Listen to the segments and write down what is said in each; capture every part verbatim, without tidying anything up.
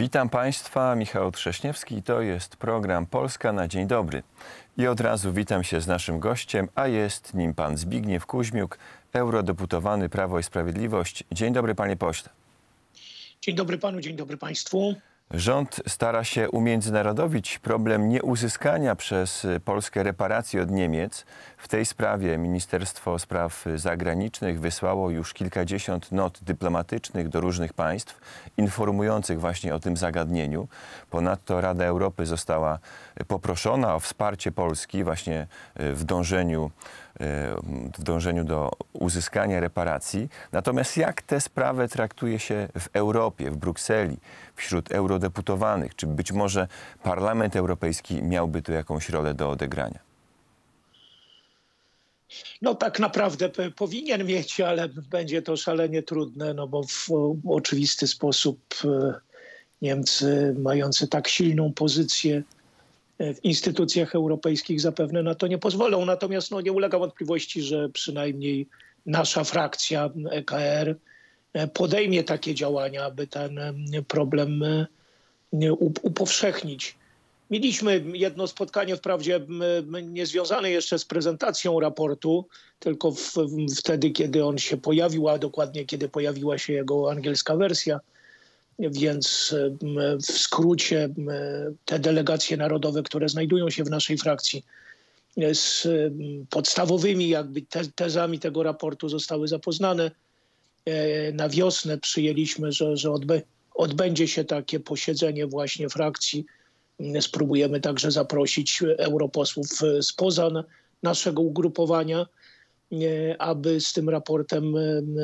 Witam Państwa, Michał Trześniewski i to jest program Polska na dzień dobry. I od razu witam się z naszym gościem, a jest nim pan Zbigniew Kuźmiuk, eurodeputowany Prawo i Sprawiedliwość. Dzień dobry, panie pośle. Dzień dobry panu, dzień dobry państwu. Rząd stara się umiędzynarodowić problem nieuzyskania przez Polskę reparacji od Niemiec. W tej sprawie Ministerstwo Spraw Zagranicznych wysłało już kilkadziesiąt not dyplomatycznych do różnych państw, informujących właśnie o tym zagadnieniu. Ponadto Rada Europy została poproszona o wsparcie Polski właśnie w dążeniu, w dążeniu do uzyskania reparacji. Natomiast jak tę sprawę traktuje się w Europie, w Brukseli, wśród eurodeputowanych? Czy być może Parlament Europejski miałby tu jakąś rolę do odegrania? No tak naprawdę powinien mieć, ale będzie to szalenie trudne, no bo w oczywisty sposób Niemcy mający tak silną pozycję w instytucjach europejskich zapewne na to nie pozwolą. Natomiast no, nie ulega wątpliwości, że przynajmniej nasza frakcja E K R podejmie takie działania, aby ten problem upowszechnić. Mieliśmy jedno spotkanie, wprawdzie niezwiązane jeszcze z prezentacją raportu, tylko w, wtedy, kiedy on się pojawił, a dokładnie kiedy pojawiła się jego angielska wersja. Więc w skrócie te delegacje narodowe, które znajdują się w naszej frakcji, z podstawowymi jakby tezami tego raportu zostały zapoznane. Na wiosnę przyjęliśmy, że, że odbę odbędzie się takie posiedzenie właśnie frakcji. Spróbujemy także zaprosić europosłów spoza naszego ugrupowania, aby z tym raportem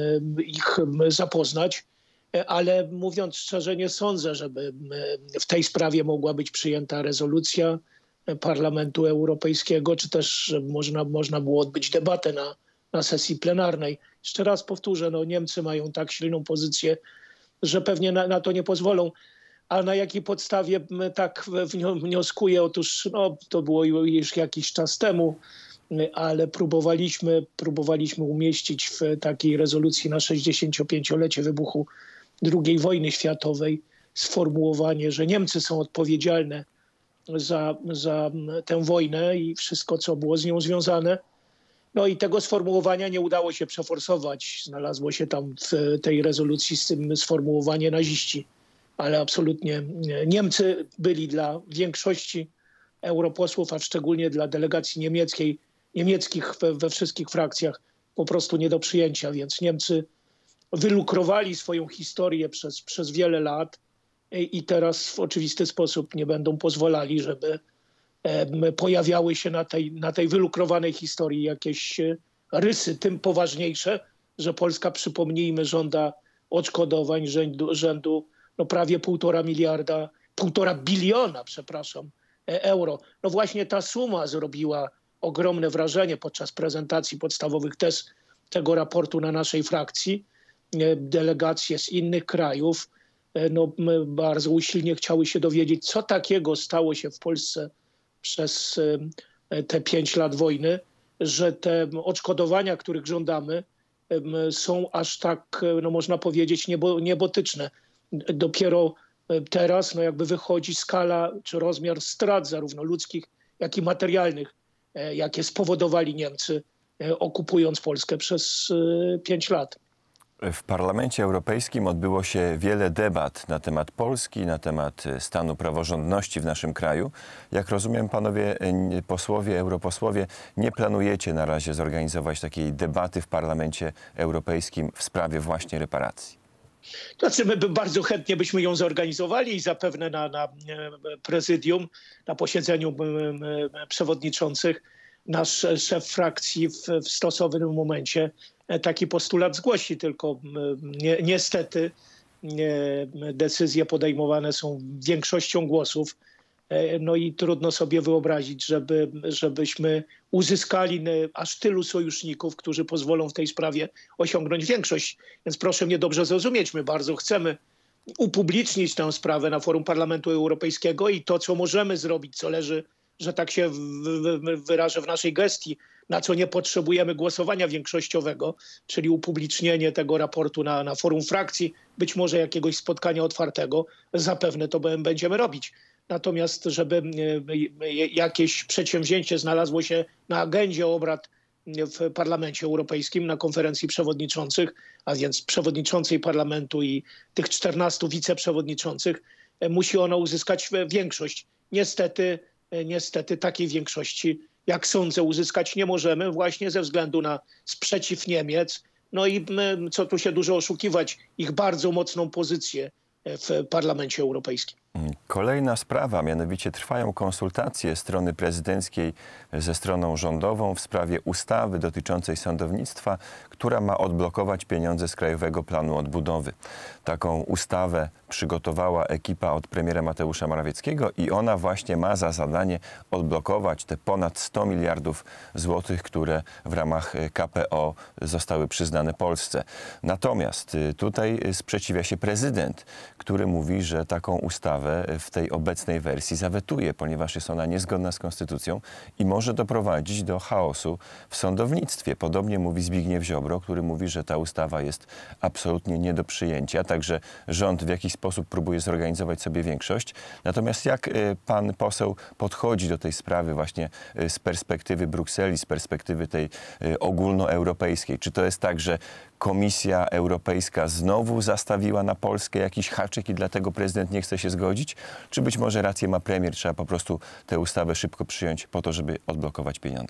ich zapoznać. Ale mówiąc szczerze, nie sądzę, żeby w tej sprawie mogła być przyjęta rezolucja Parlamentu Europejskiego, czy też można, można było odbyć debatę na, na sesji plenarnej. Jeszcze raz powtórzę, no Niemcy mają tak silną pozycję, że pewnie na, na to nie pozwolą. A na jakiej podstawie tak wnioskuję? Otóż no, to było już jakiś czas temu, ale próbowaliśmy, próbowaliśmy umieścić w takiej rezolucji na sześćdziesięciopięciolecie wybuchu drugiej wojny światowej sformułowanie, że Niemcy są odpowiedzialne za, za tę wojnę i wszystko, co było z nią związane. No i tego sformułowania nie udało się przeforsować. Znalazło się tam w tej rezolucji z tym sformułowanie naziści. Ale absolutnie Niemcy byli dla większości europosłów, a szczególnie dla delegacji niemieckiej, niemieckich we, we wszystkich frakcjach po prostu nie do przyjęcia. Więc Niemcy wylukrowali swoją historię przez, przez wiele lat i teraz w oczywisty sposób nie będą pozwalali, żeby pojawiały się na tej, na tej wylukrowanej historii jakieś rysy, tym poważniejsze, że Polska, przypomnijmy, żąda odszkodowań rzędu, rzędu no prawie półtora miliarda, półtora biliona, przepraszam, euro. No właśnie ta suma zrobiła ogromne wrażenie podczas prezentacji podstawowych tez tego raportu na naszej frakcji. Delegacje z innych krajów no, bardzo usilnie chciały się dowiedzieć, co takiego stało się w Polsce przez te pięć lat wojny, że te odszkodowania, których żądamy, są aż tak, no można powiedzieć, niebo, niebotyczne. Dopiero teraz no jakby wychodzi skala czy rozmiar strat zarówno ludzkich, jak i materialnych, jakie spowodowali Niemcy, okupując Polskę przez pięć lat. W Parlamencie Europejskim odbyło się wiele debat na temat Polski, na temat stanu praworządności w naszym kraju. Jak rozumiem, panowie posłowie, europosłowie, nie planujecie na razie zorganizować takiej debaty w Parlamencie Europejskim w sprawie właśnie reparacji? Znaczy, my by bardzo chętnie byśmy ją zorganizowali i zapewne na, na prezydium, na posiedzeniu przewodniczących nasz szef frakcji w, w stosownym momencie taki postulat zgłosi, tylko ni niestety decyzje podejmowane są większością głosów. No i trudno sobie wyobrazić, żeby, żebyśmy uzyskali aż tylu sojuszników, którzy pozwolą w tej sprawie osiągnąć większość. Więc proszę mnie dobrze zrozumieć, my bardzo chcemy upublicznić tę sprawę na forum Parlamentu Europejskiego i to, co możemy zrobić, co leży że tak się wyrażę w naszej gestii, na co nie potrzebujemy głosowania większościowego, czyli upublicznienie tego raportu na, na forum frakcji, być może jakiegoś spotkania otwartego, zapewne to będziemy robić. Natomiast żeby jakieś przedsięwzięcie znalazło się na agendzie obrad w Parlamencie Europejskim, na konferencji przewodniczących, a więc przewodniczącej Parlamentu i tych czternastu wiceprzewodniczących, musi ono uzyskać większość. Niestety, niestety takiej większości, jak sądzę, uzyskać nie możemy właśnie ze względu na sprzeciw Niemiec. No i my, co tu się dużo oszukiwać, ich bardzo mocną pozycję w Parlamencie Europejskim. Kolejna sprawa, mianowicie trwają konsultacje strony prezydenckiej ze stroną rządową w sprawie ustawy dotyczącej sądownictwa, która ma odblokować pieniądze z Krajowego Planu Odbudowy. Taką ustawę przygotowała ekipa od premiera Mateusza Morawieckiego i ona właśnie ma za zadanie odblokować te ponad sto miliardów złotych, które w ramach K P O zostały przyznane Polsce. Natomiast tutaj sprzeciwia się prezydent, który mówi, że taką ustawę w tej obecnej wersji zawetuje, ponieważ jest ona niezgodna z konstytucją i może doprowadzić do chaosu w sądownictwie. Podobnie mówi Zbigniew Ziobro, który mówi, że ta ustawa jest absolutnie nie do przyjęcia, także rząd w jakiś sposób próbuje zorganizować sobie większość. Natomiast jak pan poseł podchodzi do tej sprawy właśnie z perspektywy Brukseli, z perspektywy tej ogólnoeuropejskiej? Czy to jest tak, że Komisja Europejska znowu zastawiła na Polskę jakiś haczyk i dlatego prezydent nie chce się zgodzić? Czy być może rację ma premier, trzeba po prostu tę ustawę szybko przyjąć po to, żeby odblokować pieniądze?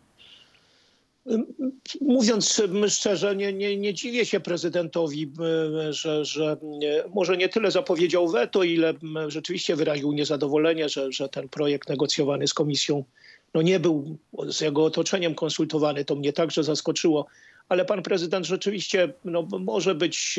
Mówiąc szczerze, nie, nie, nie dziwię się prezydentowi, że, że może nie tyle zapowiedział weto, ile rzeczywiście wyraził niezadowolenie, że, że ten projekt negocjowany z komisją no nie był z jego otoczeniem konsultowany. To mnie także zaskoczyło. Ale pan prezydent rzeczywiście no, może być,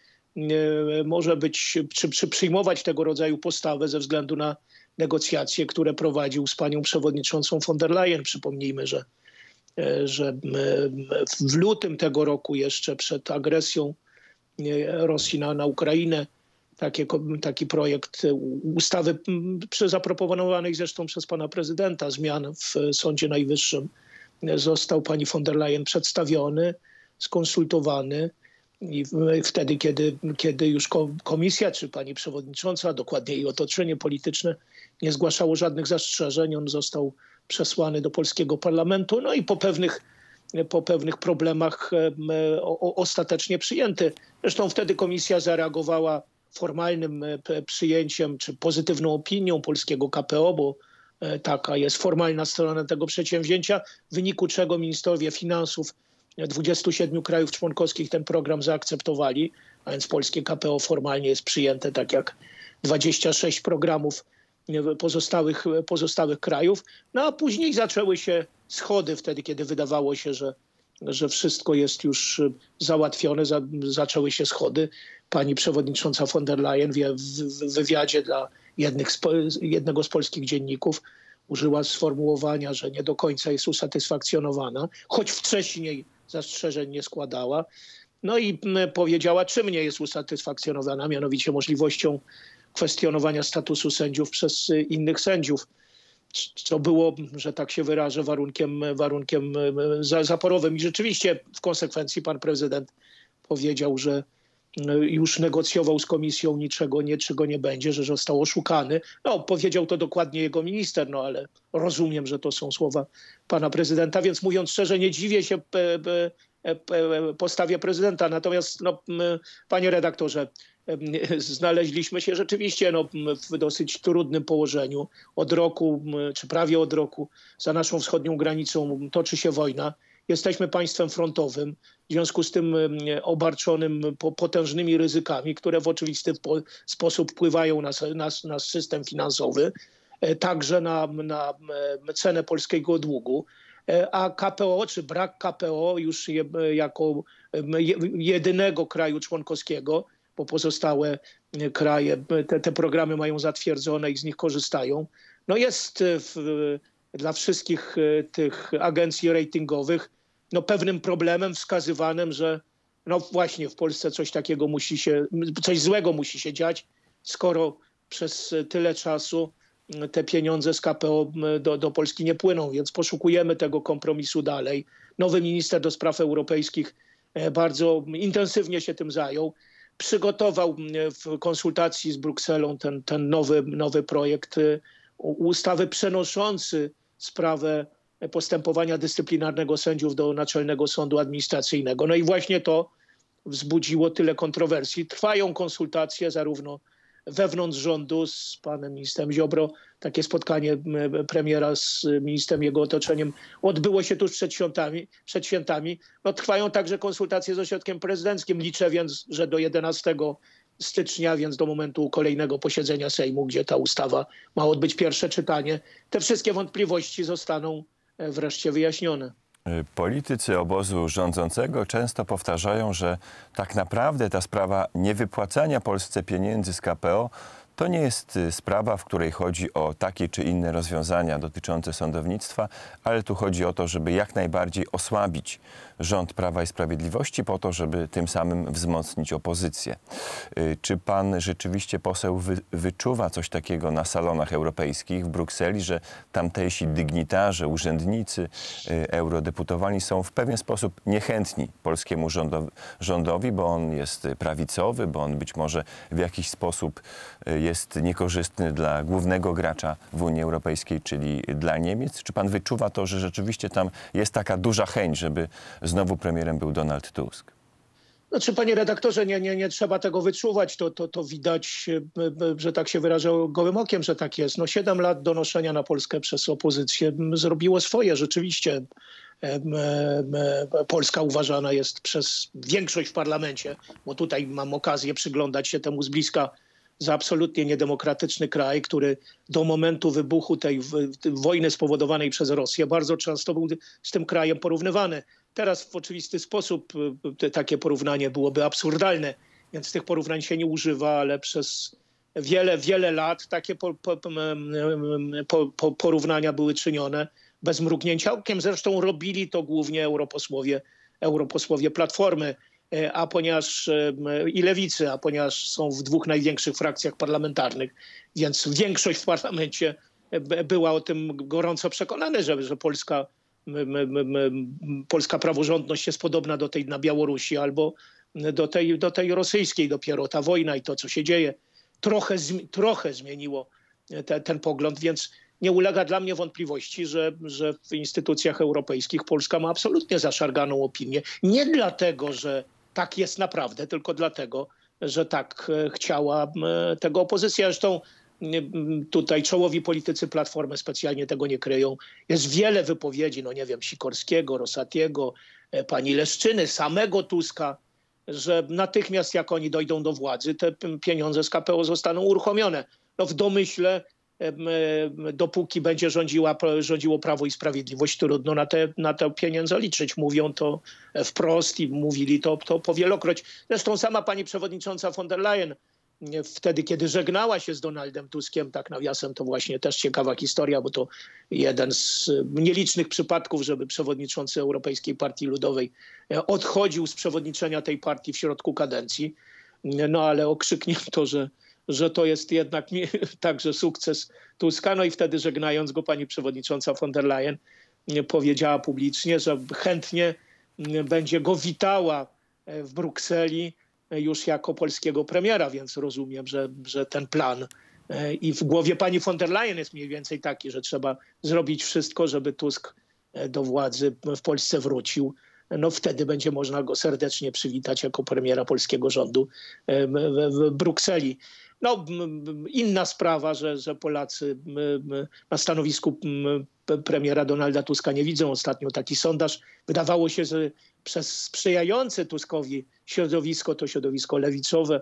może być czy, czy przyjmować tego rodzaju postawę ze względu na negocjacje, które prowadził z panią przewodniczącą von der Leyen. Przypomnijmy, że, że w lutym tego roku, jeszcze przed agresją Rosji na, na Ukrainę, takie, taki projekt ustawy zaproponowanej zresztą przez pana prezydenta zmian w Sądzie Najwyższym został pani von der Leyen przedstawiony, skonsultowany i wtedy, kiedy, kiedy już komisja czy pani przewodnicząca, dokładnie jej otoczenie polityczne nie zgłaszało żadnych zastrzeżeń, on został przesłany do polskiego parlamentu, no i po pewnych, po pewnych problemach o, ostatecznie przyjęty. Zresztą wtedy komisja zareagowała formalnym przyjęciem czy pozytywną opinią polskiego K P O, bo taka jest formalna strona tego przedsięwzięcia, w wyniku czego ministrowie finansów dwudziestu siedmiu krajów członkowskich ten program zaakceptowali, a więc polskie K P O formalnie jest przyjęte, tak jak dwadzieścia sześć programów pozostałych, pozostałych krajów. No a później zaczęły się schody wtedy, kiedy wydawało się, że, że wszystko jest już załatwione. Za, zaczęły się schody. Pani przewodnicząca von der Leyen w, w wywiadzie dla jednych z, jednego z polskich dzienników użyła sformułowania, że nie do końca jest usatysfakcjonowana, choć wcześniej zastrzeżeń nie składała. No i powiedziała, czym nie jest usatysfakcjonowana, mianowicie możliwością kwestionowania statusu sędziów przez innych sędziów, co było, że tak się wyrażę, warunkiem, warunkiem zaporowym. I rzeczywiście w konsekwencji pan prezydent powiedział, że już negocjował z komisją, niczego, niczego nie będzie, że został oszukany. No, powiedział to dokładnie jego minister, no ale rozumiem, że to są słowa pana prezydenta, więc mówiąc szczerze, nie dziwię się postawie prezydenta. Natomiast, no, panie redaktorze, znaleźliśmy się rzeczywiście no, w dosyć trudnym położeniu. Od roku, czy prawie od roku, za naszą wschodnią granicą toczy się wojna. Jesteśmy państwem frontowym, w związku z tym obarczonym potężnymi ryzykami, które w oczywisty sposób wpływają na, na, na system finansowy, także na, na cenę polskiego długu. A K P O, czy brak K P O już je, jako jedynego kraju członkowskiego, bo pozostałe kraje te, te programy mają zatwierdzone i z nich korzystają, no jest w, dla wszystkich tych agencji ratingowych no pewnym problemem wskazywanym, że no właśnie w Polsce coś takiego musi się, coś złego musi się dziać, skoro przez tyle czasu te pieniądze z K P O do, do Polski nie płyną, więc poszukujemy tego kompromisu dalej. Nowy minister do spraw europejskich bardzo intensywnie się tym zajął. Przygotował w konsultacji z Brukselą ten, ten nowy, nowy projekt ustawy przenoszący sprawę postępowania dyscyplinarnego sędziów do Naczelnego Sądu Administracyjnego. No i właśnie to wzbudziło tyle kontrowersji. Trwają konsultacje zarówno wewnątrz rządu z panem ministrem Ziobro. Takie spotkanie premiera z ministrem, jego otoczeniem odbyło się tuż przed świętami. Przed świętami. No, trwają także konsultacje z ośrodkiem prezydenckim. Liczę więc, że do jedenastego stycznia, więc do momentu kolejnego posiedzenia Sejmu, gdzie ta ustawa ma odbyć pierwsze czytanie, te wszystkie wątpliwości zostaną wreszcie wyjaśnione. Politycy obozu rządzącego często powtarzają, że tak naprawdę ta sprawa niewypłacania Polsce pieniędzy z K P O to nie jest sprawa, w której chodzi o takie czy inne rozwiązania dotyczące sądownictwa, ale tu chodzi o to, żeby jak najbardziej osłabić rząd Prawa i Sprawiedliwości po to, żeby tym samym wzmocnić opozycję. Czy pan rzeczywiście, poseł, wy, wyczuwa coś takiego na salonach europejskich w Brukseli, że tamtejsi dygnitarze, urzędnicy, eurodeputowani są w pewien sposób niechętni polskiemu rządowi, rządowi, bo on jest prawicowy, bo on być może w jakiś sposób jest niekorzystny dla głównego gracza w Unii Europejskiej, czyli dla Niemiec? Czy pan wyczuwa to, że rzeczywiście tam jest taka duża chęć, żeby znowu premierem był Donald Tusk? Znaczy, panie redaktorze, nie, nie, nie trzeba tego wyczuwać. To, to, to widać, że tak się wyrażę gołym okiem, że tak jest. No, siedem lat donoszenia na Polskę przez opozycję zrobiło swoje. Rzeczywiście Polska uważana jest przez większość w parlamencie, bo tutaj mam okazję przyglądać się temu z bliska, za absolutnie niedemokratyczny kraj, który do momentu wybuchu tej wojny spowodowanej przez Rosję bardzo często był z tym krajem porównywany. Teraz w oczywisty sposób takie porównanie byłoby absurdalne, więc tych porównań się nie używa, ale przez wiele, wiele lat takie po, po, po, po, porównania były czynione bez mrugnięcia okiem. Zresztą robili to głównie europosłowie, europosłowie Platformy, a ponieważ i Lewicy, a ponieważ są w dwóch największych frakcjach parlamentarnych, więc większość w parlamencie była o tym gorąco przekonana, że, że Polska, polska praworządność jest podobna do tej na Białorusi albo do tej, do tej rosyjskiej. Dopiero ta wojna i to, co się dzieje, trochę, trochę zmieniło te, ten pogląd, więc nie ulega dla mnie wątpliwości, że, że w instytucjach europejskich Polska ma absolutnie zaszarganą opinię. Nie dlatego, że tak jest naprawdę, tylko dlatego, że tak chciała tego opozycja. Zresztą tutaj czołowi politycy Platformy specjalnie tego nie kryją. Jest wiele wypowiedzi, no nie wiem, Sikorskiego, Rosatiego, pani Leszczyny, samego Tuska, że natychmiast jak oni dojdą do władzy, te pieniądze z K P O zostaną uruchomione. No w domyśle, dopóki będzie rządziła, rządziło Prawo i Sprawiedliwość, trudno na te, na te pieniądze liczyć. Mówią to wprost i mówili to, to powielokroć. Zresztą sama pani przewodnicząca von der Leyen wtedy, kiedy żegnała się z Donaldem Tuskiem, tak nawiasem, to właśnie też ciekawa historia, bo to jeden z nielicznych przypadków, żeby przewodniczący Europejskiej Partii Ludowej odchodził z przewodniczenia tej partii w środku kadencji. No ale okrzyknięto, że że to jest jednak także sukces Tuska. No i wtedy, żegnając go, pani przewodnicząca von der Leyen powiedziała publicznie, że chętnie będzie go witała w Brukseli już jako polskiego premiera, więc rozumiem, że, że ten plan i w głowie pani von der Leyen jest mniej więcej taki, że trzeba zrobić wszystko, żeby Tusk do władzy w Polsce wrócił. No wtedy będzie można go serdecznie przywitać jako premiera polskiego rządu w Brukseli. No, inna sprawa, że, że Polacy na stanowisku premiera Donalda Tuska nie widzą. Ostatnio taki sondaż, wydawało się, że przez sprzyjające Tuskowi środowisko, to środowisko lewicowe,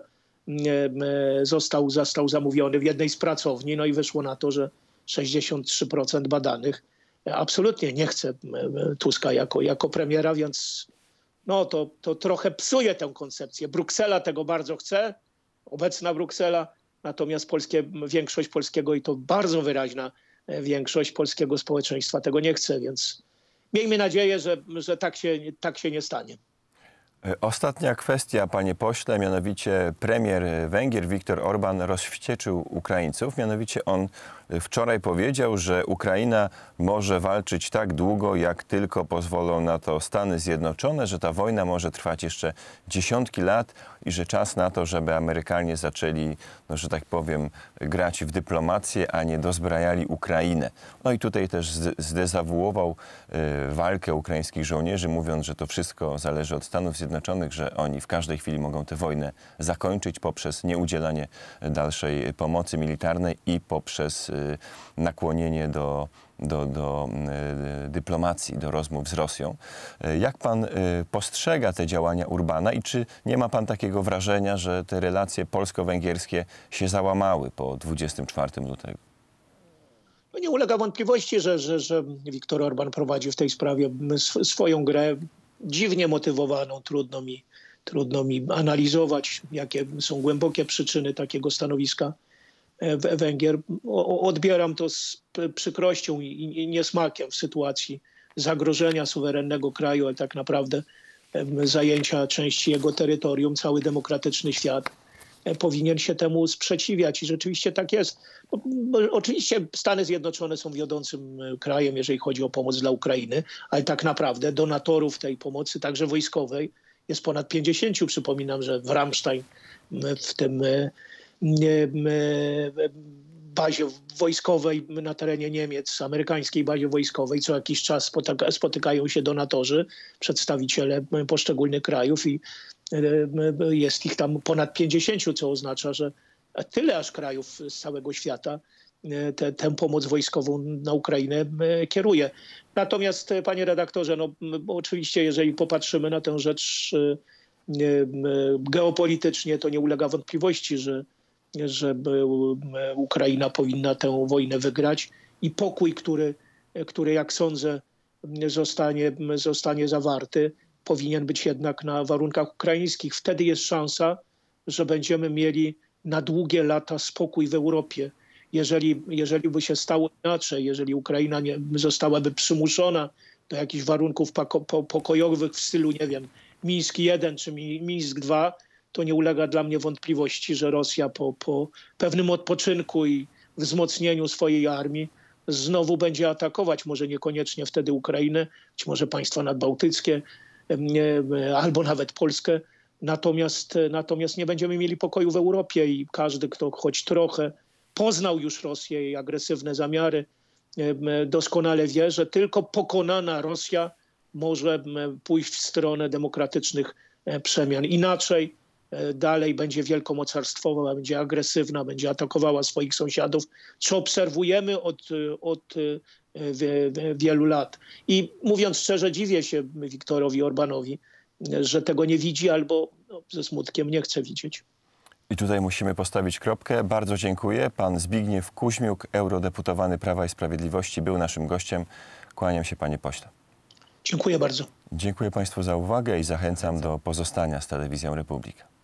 został, został zamówiony w jednej z pracowni. No i wyszło na to, że sześćdziesiąt trzy procent badanych absolutnie nie chce Tuska jako, jako premiera, więc no, to, to trochę psuje tę koncepcję. Bruksela tego bardzo chce, obecna Bruksela, natomiast polskie, większość polskiego i to bardzo wyraźna większość polskiego społeczeństwa tego nie chce, więc miejmy nadzieję, że, że tak się, tak się nie stanie. Ostatnia kwestia, panie pośle, mianowicie premier Węgier Viktor Orban rozwścieczył Ukraińców. Mianowicie on wczoraj powiedział, że Ukraina może walczyć tak długo, jak tylko pozwolą na to Stany Zjednoczone, że ta wojna może trwać jeszcze dziesiątki lat i że czas na to, żeby Amerykanie zaczęli, no, że tak powiem, grać w dyplomację, a nie dozbrajali Ukrainę. No i tutaj też zdezawuował y, walkę ukraińskich żołnierzy, mówiąc, że to wszystko zależy od Stanów Zjednoczonych, że oni w każdej chwili mogą tę wojnę zakończyć poprzez nieudzielanie dalszej pomocy militarnej i poprzez y, nakłonienie do, do, do y, dyplomacji, do rozmów z Rosją. Y, jak pan y, postrzega te działania Urbana i czy nie ma pan takiego wrażenia, że te relacje polsko-węgierskie się załamały po dwudziestego czwartego lutego? No nie ulega wątpliwości, że, że, że Viktor Orban prowadzi w tej sprawie sw swoją grę dziwnie motywowaną. Trudno mi, trudno mi analizować, jakie są głębokie przyczyny takiego stanowiska Węgier. O, odbieram to z przykrością i, i niesmakiem w sytuacji zagrożenia suwerennego kraju, ale tak naprawdę zajęcia części jego terytorium. Cały demokratyczny świat powinien się temu sprzeciwiać i rzeczywiście tak jest. Bo, bo oczywiście Stany Zjednoczone są wiodącym krajem, jeżeli chodzi o pomoc dla Ukrainy, ale tak naprawdę donatorów tej pomocy, także wojskowej, jest ponad pięćdziesięciu. Przypominam, że w Ramstein, w tym bazie wojskowej na terenie Niemiec, amerykańskiej bazie wojskowej, co jakiś czas spotyka, spotykają się donatorzy, przedstawiciele poszczególnych krajów i jest ich tam ponad pięćdziesięciu, co oznacza, że tyle aż krajów z całego świata te, tę pomoc wojskową na Ukrainę kieruje. Natomiast, panie redaktorze, no, oczywiście jeżeli popatrzymy na tę rzecz geopolitycznie, to nie ulega wątpliwości, że, że Ukraina powinna tę wojnę wygrać i pokój, który, który jak sądzę zostanie, zostanie zawarty, powinien być jednak na warunkach ukraińskich. Wtedy jest szansa, że będziemy mieli na długie lata spokój w Europie. Jeżeli, jeżeli by się stało inaczej, jeżeli Ukraina nie zostałaby przymuszona do jakichś warunków poko, po, pokojowych w stylu, nie wiem, Mińsk jeden czy Mińsk dwa, to nie ulega dla mnie wątpliwości, że Rosja po, po pewnym odpoczynku i wzmocnieniu swojej armii znowu będzie atakować, może niekoniecznie wtedy Ukrainę, być może państwa nadbałtyckie, albo nawet Polskę. Natomiast, natomiast nie będziemy mieli pokoju w Europie i każdy, kto choć trochę poznał już Rosję i agresywne zamiary, doskonale wie, że tylko pokonana Rosja może pójść w stronę demokratycznych przemian. Inaczej dalej będzie wielkomocarstwowa, będzie agresywna, będzie atakowała swoich sąsiadów, co obserwujemy od, od wielu lat. I mówiąc szczerze, dziwię się Viktorowi Orbanowi, że tego nie widzi albo no, ze smutkiem nie chce widzieć. I tutaj musimy postawić kropkę. Bardzo dziękuję. Pan Zbigniew Kuźmiuk, eurodeputowany Prawa i Sprawiedliwości, był naszym gościem. Kłaniam się, panie pośle. Dziękuję bardzo. Dziękuję państwu za uwagę i zachęcam do pozostania z Telewizją Republika.